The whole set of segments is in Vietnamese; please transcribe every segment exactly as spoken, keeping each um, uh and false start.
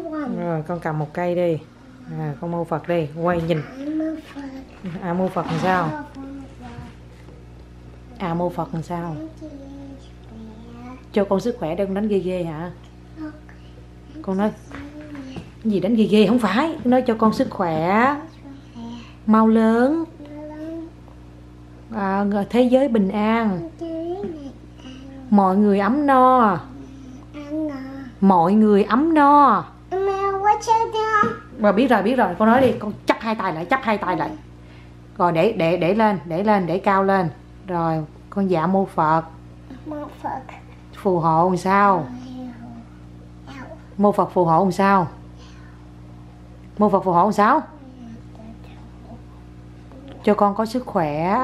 Rồi con cầm một cây đi. À, con mô Phật đi, quay nhìn. À mô Phật làm sao? À mô Phật làm sao? Cho con sức khỏe, đừng đánh ghê ghê hả? Con nói cái gì đánh ghê ghê, không phải. Nói cho con sức khỏe, mau lớn, à, thế giới bình an, mọi người ấm no, mọi người ấm no. Rồi biết rồi, biết rồi, con nói đi, con chắp hai tay lại, chắp hai tay lại. Rồi để để để lên, để lên, để cao lên. Rồi con dạ mô Phật. Phù hộ làm sao? Mô Phật phù hộ làm sao? Mô Phật phù hộ làm sao? Cho con có sức khỏe.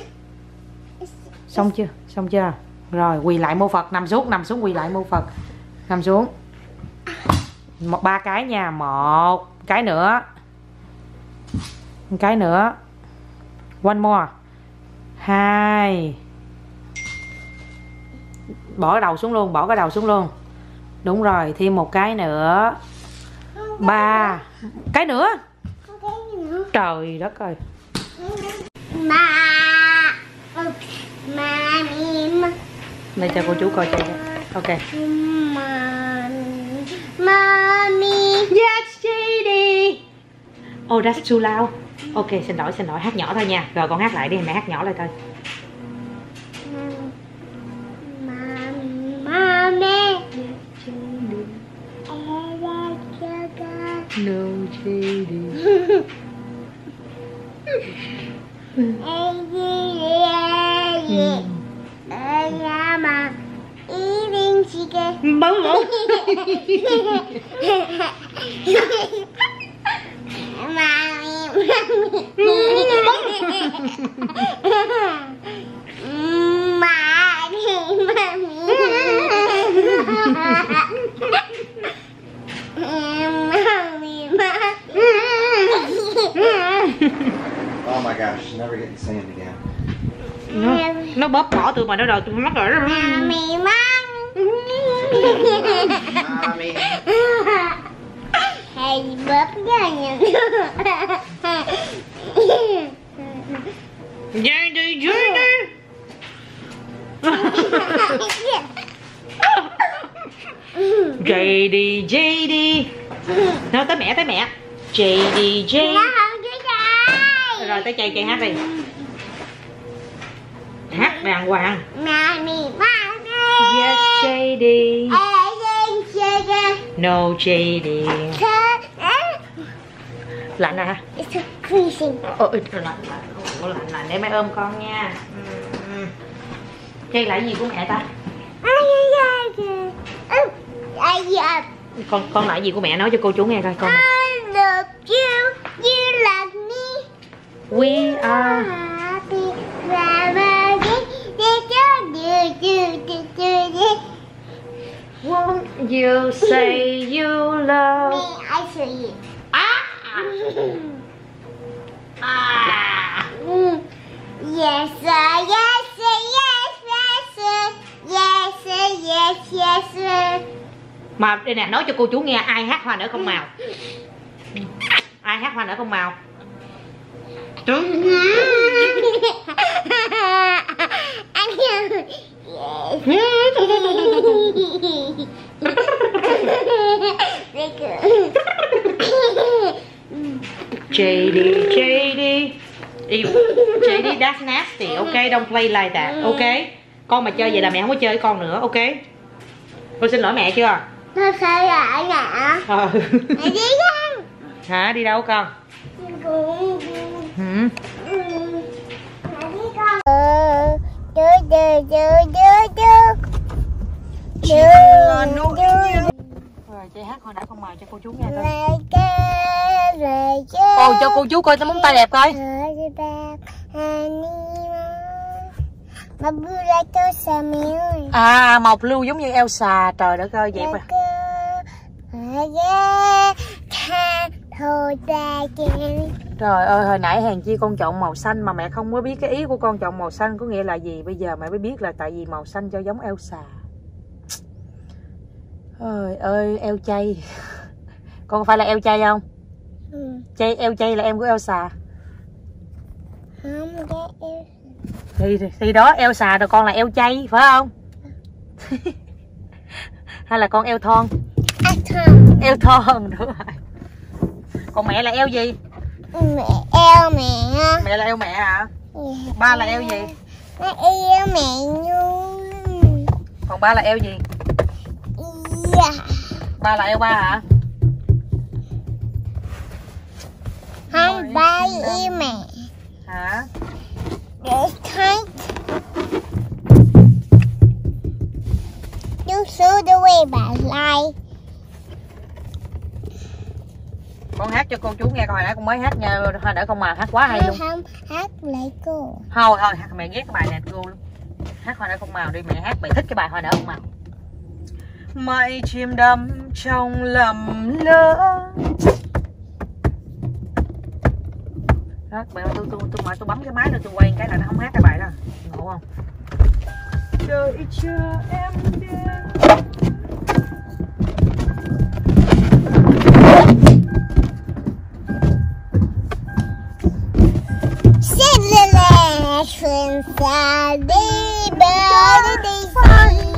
Xong chưa? Xong chưa? Rồi quỳ lại mô Phật, nằm xuống, nằm xuống quỳ lại mô Phật. Nằm xuống. Một ba cái nha, một cái nữa. Một cái nữa. One more. Hai. Bỏ cái đầu xuống luôn, bỏ cái đầu xuống luôn. Đúng rồi, thêm một cái nữa. Ba. Cái nữa. Trời đất ơi. Đây cho cô chú coi cho. Ok. Mommy. Yes, Daddy. Oh, that's too loud. Ok, xin lỗi, xin lỗi, hát nhỏ thôi nha. Rồi con hát lại đi, mẹ hát nhỏ lại thôi. No, J D. Bấm bấm. Oh my gosh, never get the sand again. Nó, nó bóp bỏ tụi mày nó rồi, tụi mày mắc rồi đó. Mommy. Hey, bóp ra nha. Dây đi, dây đi. Dây đi, dây đi. Nói tới mẹ, tới mẹ. Dây đi, dây. Rồi tới chơi chơi hát đi. Hát đàng hoàng. Yes, J D. No, J D. Lạnh à? Ồ, lạnh, lạnh, lạnh, lạnh để mẹ ôm con nha. Chơi lại gì của mẹ ta? Con con lại gì của mẹ nói cho cô chú nghe coi con. I love you, you love me. We are happy family. Won't you say you love Me, I say it. Ah! Ah! Yes, sir, yes, sir, yes, yes, sir. Yes, sir, yes, yes, sir. Mà đây nè, nói cho cô chú nghe ai hát hoa nở không màu. Ai hát hoa nở không màu? Trứng. J D, J D. J D, that's nasty. Ok, don't play like that. Ok. Con mà chơi vậy là mẹ không có chơi với con nữa. Ok. Con xin lỗi mẹ chưa? Thôi sao lại nè? Ờ. Mẹ đi con. Hả? Đi đâu con? Hử? Chú chú chú chú chú Rồi chị hát hồi nãy không mời cho cô chú nghe coi. chú. Ồ cho cô chú coi tao móng tay đẹp coi. À màu blue giống như Elsa, trời đất ơi vậy mà. Trời ơi hồi nãy hèn chi con chọn màu xanh mà mẹ không có biết cái ý của con chọn màu xanh có nghĩa là gì. Bây giờ mẹ mới biết là tại vì màu xanh cho giống Elsa. Ơi ơi eo chay. Con có phải là Elsa không? Ừ. Chay, Elsa là em của Elsa. Không, cái em. Thì, thì đó Elsa rồi con là Elsa phải không? Hay là con eo thon? À, thằng. Eo thon đúng rồi. Còn mẹ là eo gì? Mẹ eo mẹ. Mẹ là eo mẹ hả? Ba là eo gì? Nó eo mẹ nhung. Còn ba là eo gì? Dạ. Ba là eo ba hả? Không, ba eo mẹ. Hả? Để thấy. Chú số đưa quay bà lại. Con hát cho cô chú nghe coi, hồi nãy con mới hát nha, hồi nãy con mà hát quá hay luôn. Không, hát lại cô. Thôi thôi, mẹ ghét cái bài này cô luôn. Hát hồi nãy con màu đi, mẹ hát mẹ thích cái bài hồi nãy con màu. Mây chìm đắm trong lầm lỡ. Đó, mẹ tôi tôi tôi mà tôi bấm cái máy rồi tôi quay cái là nó không hát cái bài đó. Ngộ không? Đợi chờ em đến. Xuân xa đi bờ đi xanh.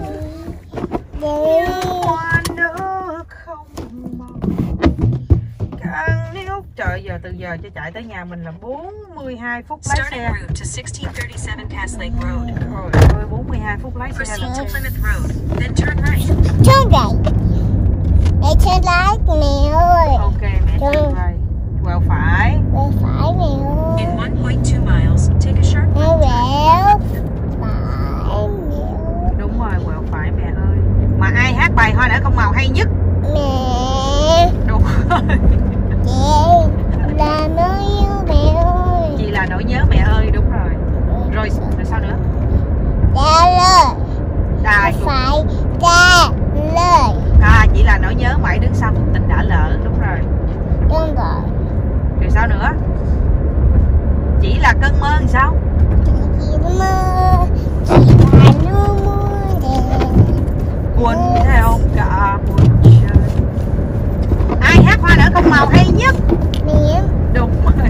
Hoa nữa không màu. Càng níu. Trời giờ từ giờ cho chạy tới nhà mình là bốn mươi hai phút lái xe. Starting route to sixteen thirty-seven Cass Lake Road. Trời ơi, bốn mươi hai phút lái xe Proceed là to Plymouth Road, then turn right. Turn right. Để turn right mẹ ơi. ok mẹ turn right. Quẹo phải. Quẹo phải mẹ ơi. In one point two miles, take a sharp Quẹo left. quẹo phải mẹ ơi. Đúng rồi, quẹo phải mẹ ơi. Mà ai hát bài Hoa Nở Không Màu hay nhất? Mẹ. Đúng rồi. Chị là nỗi yêu mẹ ơi. Chị là nỗi nhớ mẹ ơi, đúng rồi. Rồi, rồi sao nữa? Trả lời. Đài. Phải trả lời. À, chị là nỗi nhớ mãi đứng sau cuộc tình đã lỡ, đúng rồi. Đúng rồi. Rồi sao nữa? Chỉ là cơn mơ thì sao? Chỉ mơ. Chỉ là nước mưa đẹp. Cuốn theo cả một trời. Ai hát Hoa Nở Không Màu hay nhất? Mẹ. Đúng rồi.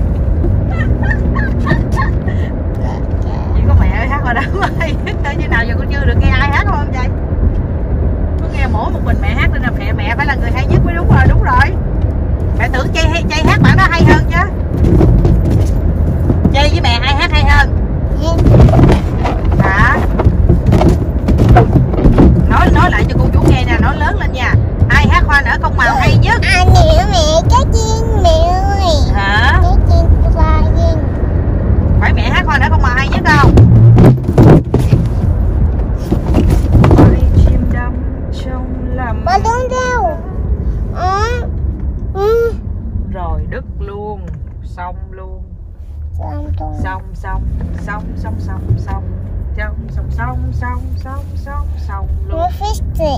Chỉ có mẹ ơi hát Hoa Nở Không Màu hay nhất thôi, chứ nào giờ con chưa được nghe ai hát không vậy? Có nghe mỗi một mình mẹ hát nên là mẹ mẹ phải là người hay nhất mới đúng rồi, đúng rồi. Mẹ tưởng Chay hay Chay hát bản đó hay hơn chứ. Chay với mẹ ai hát hay hơn? Hả? Nói nói lại cho cô chú nghe nè, nói lớn lên nha. Ai hát Hoa Nở Không Màu hay nhất? À mẹ mẹ cái chiên mẹ ơi. Hả? Cái chiên là gì? Phải mẹ hát Hoa Nở Không Màu hay nhất không? Chim đắm trong lầm. Bà đúng đâu? Ờ. Ừ. Rồi đứt luôn, xong luôn. Xong rồi. Xong xong xong xong xong xong xong xong xong xong xong xong xong luôn. Nó fix it.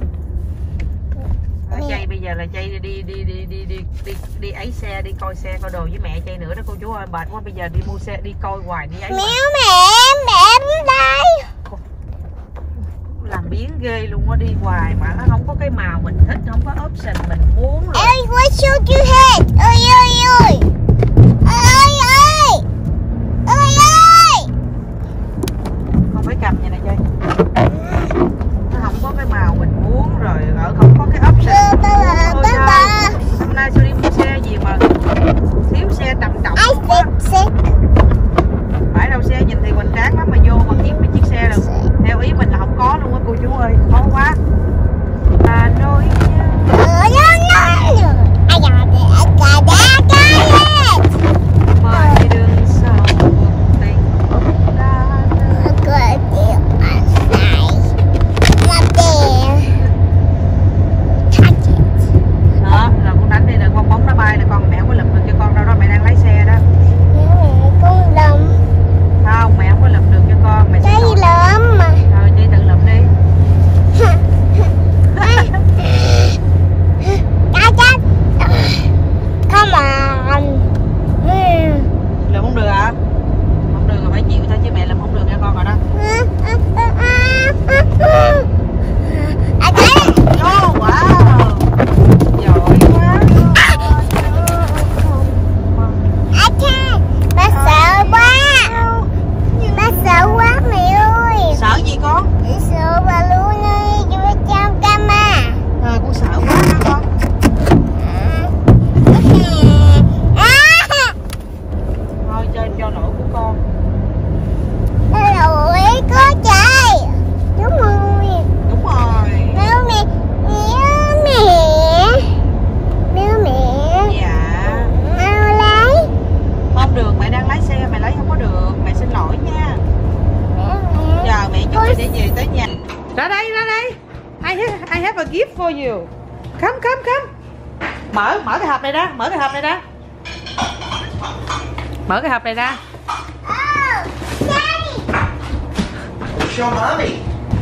Ở Chay bây giờ là Chay đi đi đi đi đi đi đi đi ấy xe, đi coi xe coi đồ với mẹ Chay nữa đó cô chú ơi, mệt quá bây giờ đi mua xe đi coi hoài đi ấy. Méo mẹ mẹ em đây. Làm biến ghê luôn á, đi hoài mà nó không có cái màu mình thích, không có option mình muốn rồi. Ơi what should you hit? Ơi ơi ơi. Ơi ơi. Ơi ơi. Không phải cầm vậy nè Chay. Nó không có cái màu mình muốn rồi, ở không có cái option. Ôi trời, hôm nay sao đi mua xe gì mà thiếu xe trầm trọng I luôn á. fix it. Phải đâu xe nhìn thì hoành tráng lắm mà vô mà kiếm cái chiếc xe được theo ý mình là không có luôn á cô chú ơi, khó quá. Hà Nội Ờ, no, no, no. I got it. for you. Come, come, come. Mở, mở cái hộp này ra, mở cái hộp này ra. Mở cái hộp này ra. Oh, Daddy. Show mommy.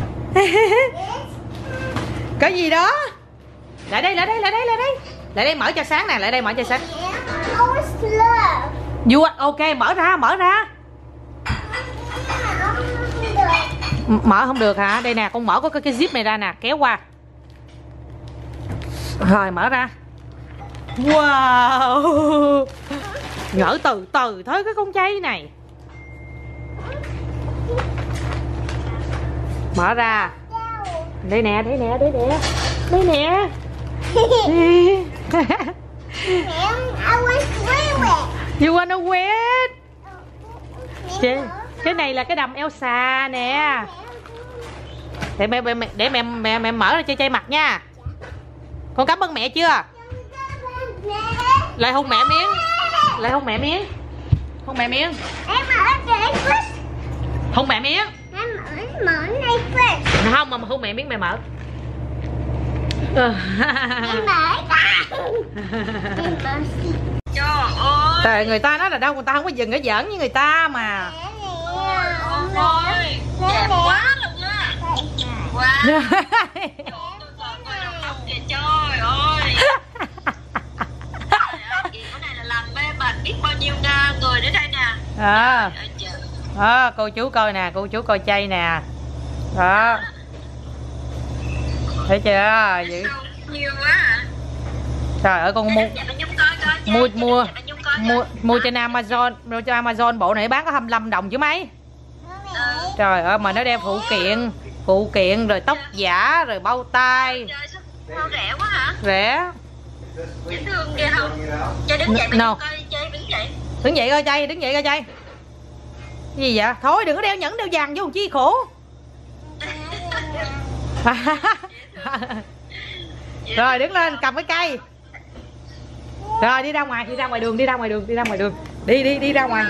Cái gì đó? Lại đây, lại đây, lại đây, lại đây. Lại đây mở cho sáng nè, lại đây mở cho sáng. Oh, slow. You ok, mở ra, mở ra. M mở không được hả? Đây nè, con mở có cái, cái zip này ra nè, kéo qua. Rồi mở ra. Wow. Ngỡ từ từ thôi cái con chay này. Mở ra. Đây nè, đây nè, đây nè. Đây nè. I want to wear it. You wanna wear it? Chị, cái này là cái đầm Elsa nè. Để mẹ, mẹ để mẹ mẹ mẹ mở ra cho chay mặt nha. Con cảm ơn mẹ chưa? Lại hôn mẹ miếng. Lại hôn mẹ miếng. Hôn mẹ miếng. Em mở cái first. Hôn mẹ miếng. Em mở mở này first. Không mà hôn mẹ miếng mẹ mở. Em mở ra. Em mở xịt. Trời ơi. Trời, người ta nói là đâu người ta không có dừng cái giỡn với người ta mà. Ôi, đẹp quá luôn á. Wow. Trời ơi, trời ơi. Cái này là làm mê mệt biết bao nhiêu người nữa đây nè. À. À, cô chú coi nè, cô chú coi chay nè. Đó. Thấy chưa? Vậy. Nhiều quá à. Trời ơi con mua mua mua mua mua trên Amazon, mua trên Amazon bộ này bán có hai mươi lăm đồng chứ mấy. Trời ơi mà nó đem phụ kiện, phụ kiện rồi tóc giả rồi bao tay. Sao rẻ quá hả? Rẻ. Dễ thương kìa không? Chơi đứng dậy No. coi, chơi đứng dậy. Đứng dậy coi chay, đứng dậy coi chay. Cái gì vậy? Thôi đừng có đeo nhẫn đeo vàng vô chi khổ. Rồi đứng lên cầm cái cây. Rồi đi ra ngoài, đi ra ngoài đường, đi ra ngoài đường, đi ra ngoài đường. Đi đi đi ra ngoài.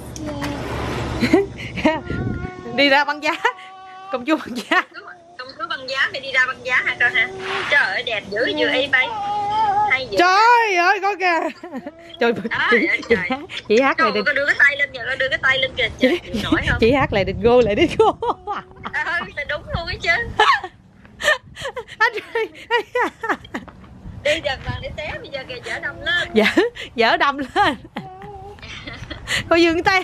Đi ra băng giá. Công chúa băng giá. Công chúa băng giá phải đi ra băng giá hả con hả? Trời ơi đẹp dữ vừa y bay. Hay dữ. Trời ơi coi kìa. Trời chị, chị, chị, chị hát lại đừng. đừng. Đưa cái tay lên kìa, con đưa cái tay lên kìa. Trời, chị nổi không? Chị hát lại đừng go lại đi go. À, là đúng luôn ấy chứ. Anh ơi. Đi dần vàng để té bây giờ kìa dở đâm lên. Dở, dở đầm lên. Cô dừng tay.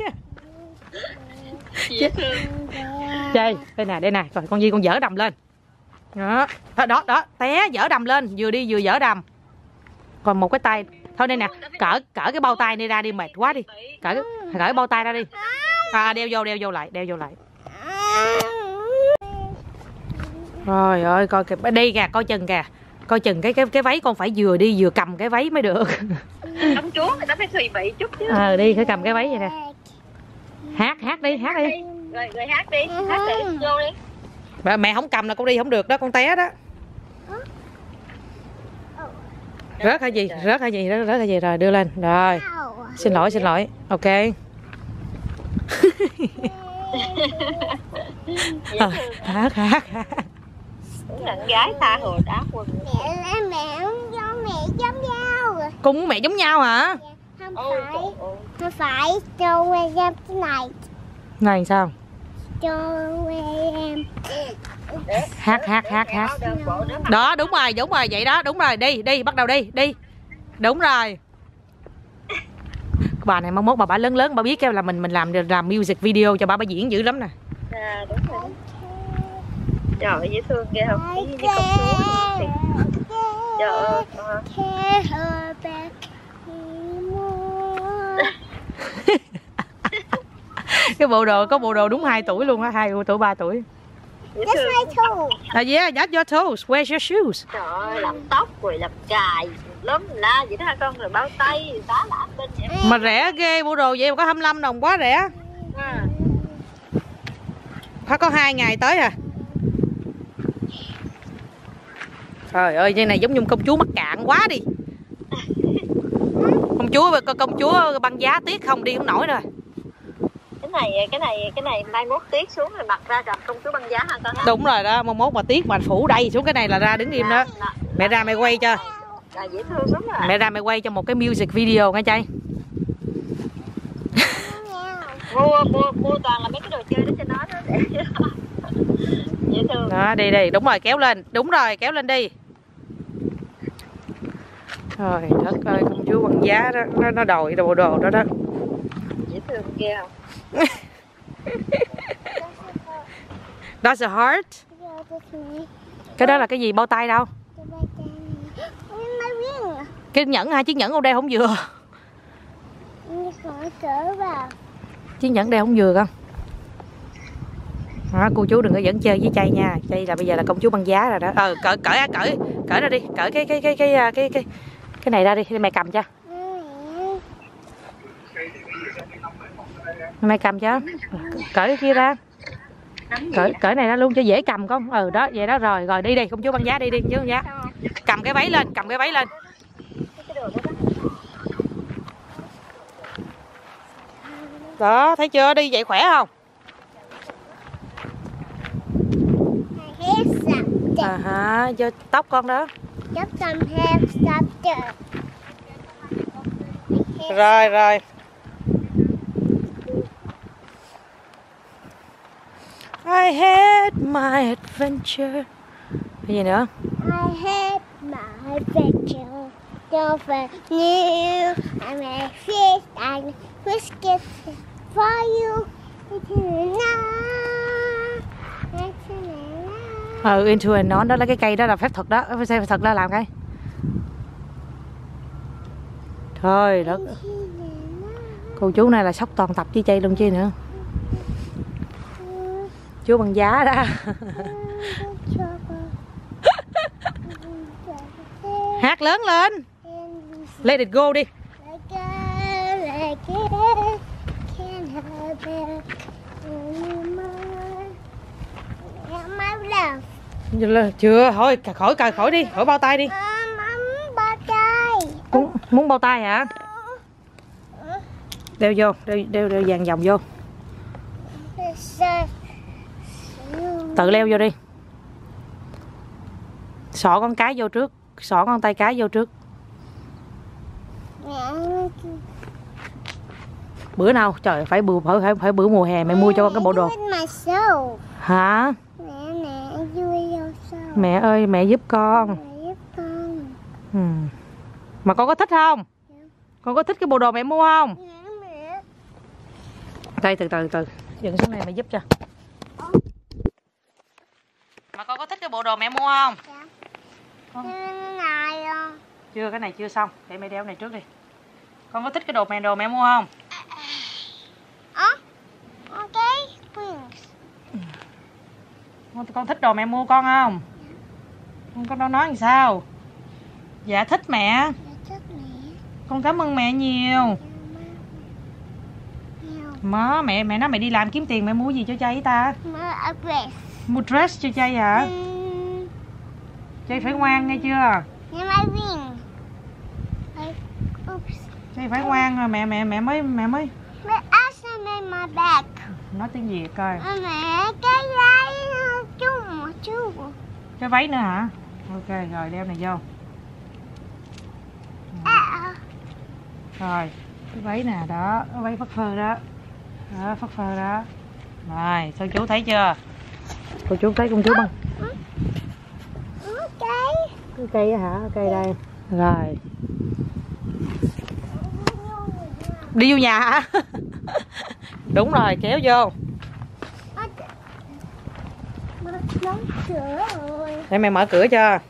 Dễ thương. Chơi, đây nè, đây nè, rồi con Di con dở đầm lên. Đó, đó, đó, té dở đầm lên, vừa đi vừa dở đầm. Còn một cái tay, thôi đây nè, cỡ cỡ cái bao tay này ra đi mệt quá đi. Cỡ cỡ cái bao tay ra đi. À đeo vô, đeo vô lại, đeo vô lại. Rồi ơi coi kìa, đi kìa, coi chừng kìa. Coi chừng cái cái cái váy con phải vừa đi vừa cầm cái váy mới được. Công chúa người ta phải tùy vị chút chứ. Ờ à, đi phải cầm cái váy vậy nè. Hát hát đi, hát đi. Rồi rồi hát đi, hát đi, vô đi. Mẹ không cầm là con đi không được đó, con té đó. Rớt hay gì? Rớt hay gì? Rớt, rớt hay gì rồi đưa lên. Rồi. Xin lỗi, xin lỗi. Ok. À, hát hát hát. Đúng là con gái tha hồ đá quần. Mẹ là mẹ không giống mẹ giống nhau. Con muốn mẹ giống nhau hả? Không phải. Không phải cho em cái này. Này sao? Cho em. Hát hát hát hát. Đó đúng rồi, đúng rồi vậy đó, đúng rồi, đi đi bắt đầu đi, đi. Đúng rồi. Bà này mong mốt bà bà lớn lớn bà biết kêu là mình mình làm làm music video cho bà bà diễn dữ lắm nè. À đúng rồi. Trời ơi dễ thương ghê không? Như công chúa thì. Trời ơi. Cái bộ đồ có bộ đồ đúng hai tuổi luôn á, hai tuổi ba tuổi. That's my toe. À yeah, that's your toes. Where's your shoes? Trời ơi làm tóc rồi làm cài lắm la vậy đó hả con, rồi bao tay rồi tá lả bên vậy. Mà rẻ ghê, bộ đồ vậy mà có hai mươi lăm đồng quá rẻ. À. Phải có hai ngày tới à. Trời ơi, cái này giống như công chúa mắc cạn quá đi. Công chúa công chúa băng giá tiếc không đi không nổi rồi. Cái này cái này cái này mai mốt Tiết xuống rồi mặc ra làm công chúa băng giá hả con? Đúng rồi đó, mai mốt mà Tiết mà phủ đây xuống cái này là ra đứng im đó. Mẹ ra mẹ quay cho. Là dễ thương lắm rồi. Mẹ ra mẹ quay cho một cái music video nghe trai. Mua mua mua toàn là mấy cái đồ chơi đó cho nó đó để dễ thương. Đó, đi đi, đúng rồi, kéo lên, đúng rồi, kéo lên đi. Trời đất ơi, công chúa băng giá đó, nó nó đòi đồ đồ đó đó. Dễ thương ghê không? That's a heart. Cái đó là cái gì, bao tay đâu? Cái nhẫn hả? Chiếc nhẫn ở đây không vừa. Chiếc nhẫn đây không vừa con. Đó, cô chú đừng có dẫn chơi với Chay nha. Chay là bây giờ là công chúa băng giá rồi đó. Ờ cởi cởi cởi cởi ra đi, cởi cái cái cái cái cái cái cái, cái này ra đi, mẹ cầm cho. Mẹ cầm cho. Cởi cái kia ra. Cởi cởi này ra luôn cho dễ cầm con. Ừ đó, vậy đó rồi, rồi đi đi, công chúa băng giá đi đi, công chúa băng giá. Cầm cái váy lên, cầm cái váy lên. Đó, thấy chưa? Đi vậy khỏe không? À hả, cho tóc con đó. Rồi rồi. I had my adventure. Cái gì nữa? I had my adventure. Don't forget I made fish and biscuits for you. Ừ, into and on đó là cái cây đó là phép thuật đó, phép thuật đó làm cái. Thôi đất. Cô chú này là sốc toàn tập với Chay luôn chứ nữa. Chú băng giá đó. Hát lớn lên. Let it go đi. Chưa, thôi khỏi cài khỏi đi, khỏi bao tay đi. Bao tay. Muốn, muốn bao tay hả? Đeo vô, đeo đeo, đeo vàng vòng vô. Tự leo vô đi. Xỏ con cái vô trước, xỏ con tay cái vô trước. Bữa nào trời phải bữa phải phải, phải bữa mùa hè mẹ mua cho con cái bộ đồ. Hả? Mẹ ơi, mẹ giúp con. Ừ. Mà con có thích không? Con có thích cái bộ đồ mẹ mua không? Đây từ từ từ, dựng xuống này mẹ giúp cho. Mà con có thích cái bộ đồ mẹ mua không? Con... Chưa, cái này chưa xong, để mẹ đeo này trước đi. Con có thích cái đồ mẹ đồ mẹ mua không? Con thích đồ mẹ mua con không? Con có nói làm sao? Dạ thích mẹ. Con cảm ơn mẹ nhiều. Má, mẹ mẹ nói mẹ đi làm kiếm tiền mẹ mua gì cho Chay ta? Mua dress cho Chay hả? Chay phải ngoan nghe chưa? Chay phải ngoan rồi mẹ mẹ mẹ mới mẹ mới. Nói tiếng Việt coi. Mẹ cái váy chút một chút. Cái váy nữa hả? Ok rồi đeo này vô. À. Rồi cái váy nè đó, cái váy phất phơ đó. Đó, phất phơ đó. Rồi, sao chú thấy chưa? Cô chú thấy con chú băng. Cây. Cái cây hả? Cây đây. Rồi. Đi vô nhà hả? Đúng rồi, kéo vô. Để mẹ mở cửa cho.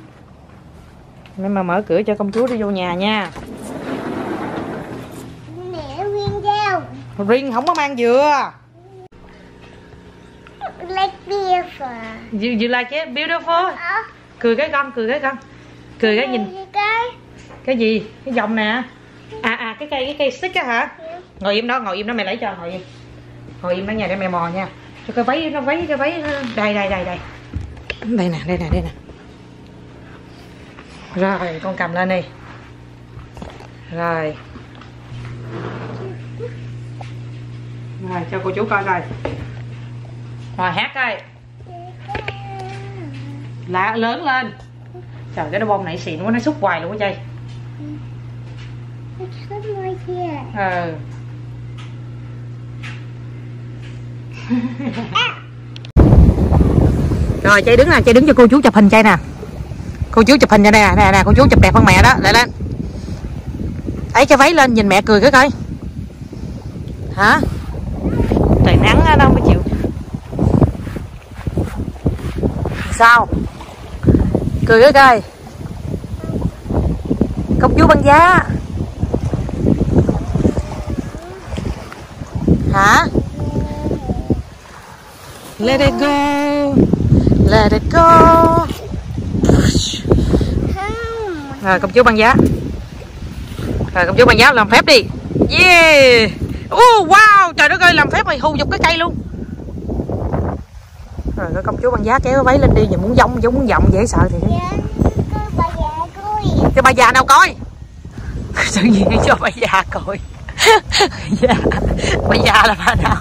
Mẹ mà mở cửa cho công chúa đi vô nhà nha. Mẹ Riêng kêu. Riêng không có mang dừa. Like beautiful. You, you like it? Beautiful? À. Cười cái con, cười cái con. Cười cái nhìn. Cái. Cái gì? Cái vòng nè. À à cái cây cái cây stick á hả? Yeah. Ngồi im đó, ngồi im đó mẹ lấy cho, ngồi im. Ngồi im đó nhà để mẹ mò nha. Cho cái váy nó váy cái váy đây đây đây đây. Đây nè, đây nè, đây nè. Rồi, con cầm lên đi. Rồi. Rồi cho cô chú coi coi. Rồi hát coi. Lá lớn lên. Trời, cái đôi bông này xịn quá, nó xúc hoài luôn á Chay. Ừ. Rồi Chay đứng nè, Chay đứng cho cô chú chụp hình Chay nè. Cô chú chụp hình cho nè, nè nè, cô chú chụp đẹp hơn mẹ đó, lại lên. Ấy cái váy lên nhìn mẹ cười cái coi. Hả? Trời nắng đó, đâu mới chịu. Sao? Cười cái coi. Công chúa băng giá. Hả? Let it go. Let it go. Rồi công chúa băng giá. Rồi công chúa băng giá làm phép đi. Yeah. Oh, wow, trời đất ơi, làm phép mày hù dục cái cây luôn. Rồi cái công chúa băng giá kéo cái váy lên đi, nhìn muốn giống giống muốn vọng dễ sợ thì. Cho bà già nào coi. Tự nhiên cho bà già coi. Dạ. Bà già là bà nào?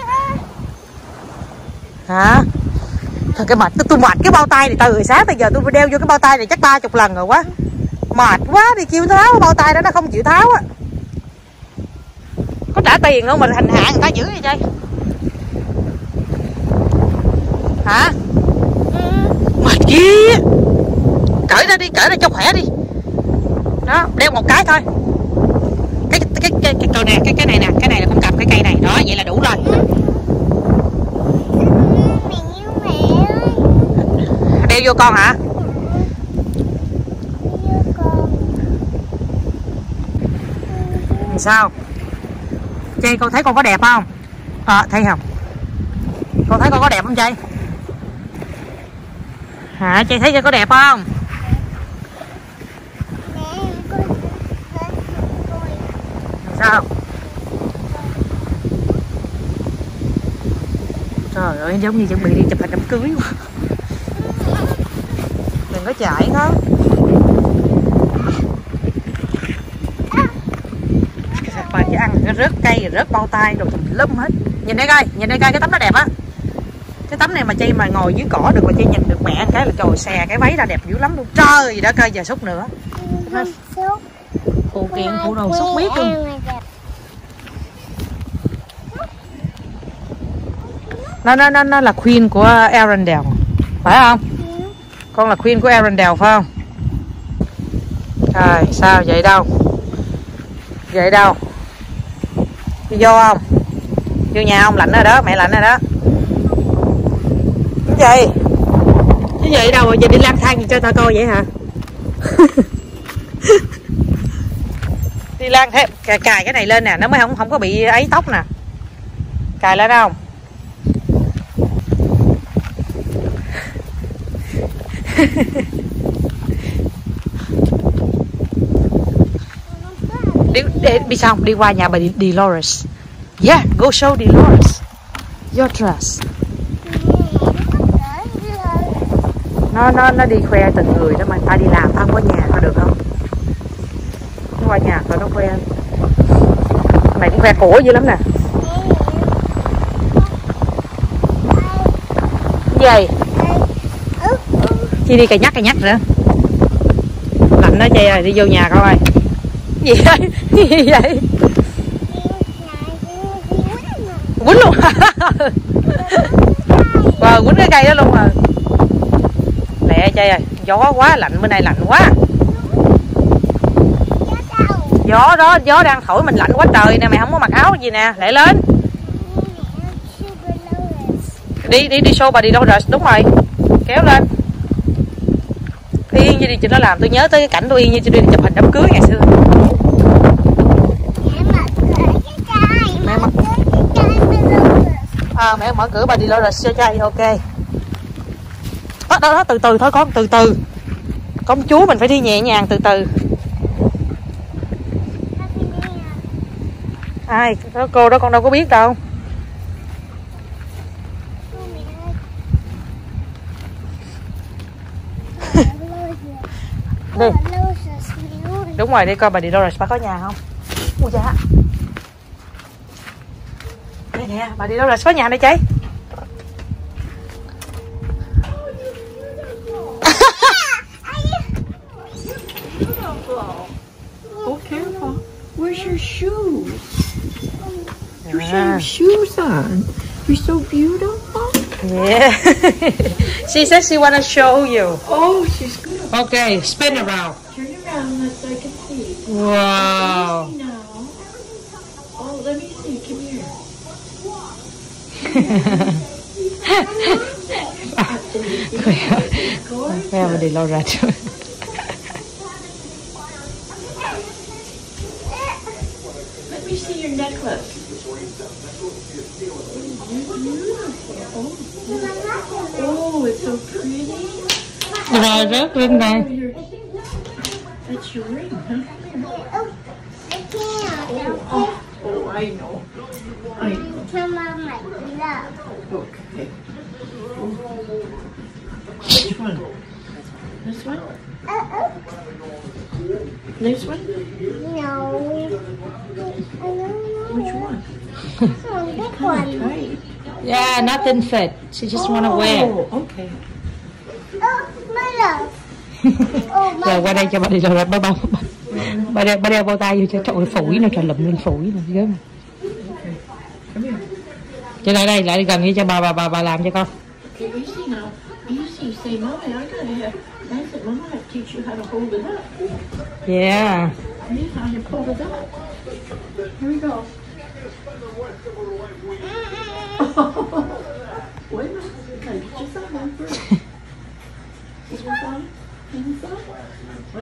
Hả? Thôi cái mệt, tôi, tôi mệt cái bao tay này từ sáng tới giờ tôi đeo vô cái bao tay này chắc ba chục lần rồi quá. Mệt quá đi kêu tháo cái bao tay đó nó không chịu tháo á. Có trả tiền không mà hành hạ người ta dữ vậy Chay? Hả? Mệt kia. Cởi ra đi, cởi ra cho khỏe đi. Đó, đeo một cái thôi. Cái cái cái cái cây nè, cái cái này nè, cái này là con cầm cái cây này, đó vậy là đủ rồi. Đeo vô con hả? Sao? Chay con thấy con có đẹp không? À, thấy không? Con thấy con có đẹp không Chay? Hả? Chay thấy Chay có đẹp không? Sao? Trời ơi, giống như chuẩn bị đi chụp hình đám cưới quá. Đừng có chạy nó. Mà chỉ ăn nó rớt cây rồi rớt bao tay rồi tùm lum hết. Nhìn đây coi, nhìn đây coi, cái tấm nó đẹp á. Cái tấm này mà Chay mà ngồi dưới cỏ được mà Chay nhìn được mẹ cái là trời, xè cái váy ra đẹp dữ lắm luôn. Trời đất ơi, giờ xúc nữa. Phụ kiện phụ đồ xúc biết luôn. Nó nó nó nó là queen của Arendelle, phải không? Con là queen của Arendelle phải không? Rồi sao vậy đâu? Vậy đâu? Đi vô không? Vô nhà không? Lạnh rồi đó, mẹ lạnh rồi đó. Cái gì? Cái gì đâu rồi? Giờ đi lang thang gì cho tao coi vậy hả? Đi lang thế cài, cài cái này lên nè, nó mới không không có bị ấy tóc nè. Cài lên không? đi, đi, đi sao đi qua nhà bà Dolores. Yeah, go show Dolores your dress. Nó nó nó đi khoe từng người đó mà ta đi làm tao không có nhà tao được không? Nó qua nhà tao nó khoe. Mày cũng khoe cổ dữ lắm nè. Cái gì? Chi đi cày nhắc cày nhắc nữa. Lạnh đó Chay ơi, đi vô nhà coi ơi. Gì vậy? Gì vậy? Quýnh luôn. Ờ, quýnh cái cây đó luôn rồi. Lẹ Chay ơi, gió quá lạnh, bữa nay lạnh quá. Gió đó, gió đang thổi mình lạnh quá trời nè, mày không có mặc áo gì nè, lại lên. Đi đi đi show bà đi đâu rồi, đúng rồi. Kéo lên. Yên như đi cho nó làm tôi nhớ tới cái cảnh tôi Yên như cho đi chụp hình đám cưới ngày xưa. Mẹ mở à, mẹ mở cửa bà đi lo rồi cho Chay, ok. Đó, đó, đó, từ từ thôi con, từ từ. Công chúa mình phải đi nhẹ nhàng từ từ. Ai, đó, cô đó con đâu có biết đâu. Đi. Đúng rồi, đi coi bà Dolores bà có nhà không? Ui da. Đây nè. nhà. Bà đi đâu rồi? Số nhà đây cháy. Oh, careful. Where's your shoes? You should have shoes on. You're so beautiful. Yeah. She said she wanna show you. Oh, she's good. Okay, spin around. Turn around so I can see. Wow. See now. Oh, let me see. Come here. Khoe mà đi lâu ra trời. Let me see your necklace. Oh, it's so pretty. Rồi rớt lên này. Oh, your- That's your ring, huh? I can't. Oh, oh, I know. I know. Come on, my love. Okay. Which one? This one? Uh-uh. This one? No. Which one? This one, big one. Right. Yeah, nothing fit. She just wanna wear. Oh, okay. Oh, my love. Oh, my Rồi qua đây cho bà đi rồi bà bông. Bà đeo, bà đeo bao tay vô cho trời ơi, phủi nè, trời lụm lên phủi nè, ghê mà. Come here. Cho lại đây, lại đi gần đi cho bà bà bà bà làm cho con. Okay, easy now. Easy. Say, Mommy, I gotta have. I said, Mama, I have to teach you how to hold it up. Yeah. Here's how you pull it up. Here we go. Mm.